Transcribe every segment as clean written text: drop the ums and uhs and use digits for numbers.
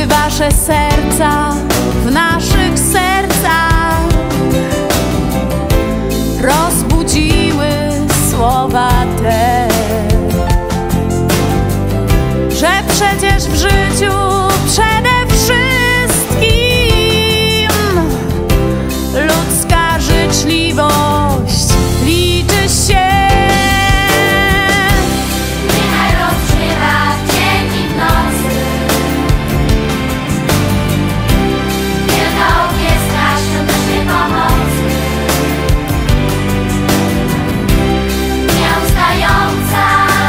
wasze serca w naszych sercach rozbudziły słowa te, że przecież w życiu przede wszystkim ludzka życzliwość liczy się. Niechaj rozbrzmiewa w dzień i w nocy wielka orkiestra świątecznej pomocy, nieustająca,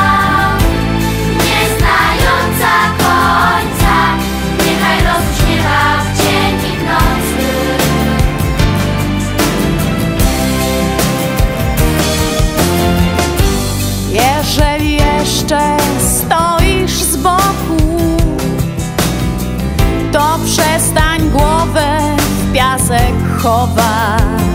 nieznająca końca. Niechaj rozbrzmiewa w dzień i w nocy. Jeżeli jeszcze stoisz z boku, to przestań głowę w piasek chować.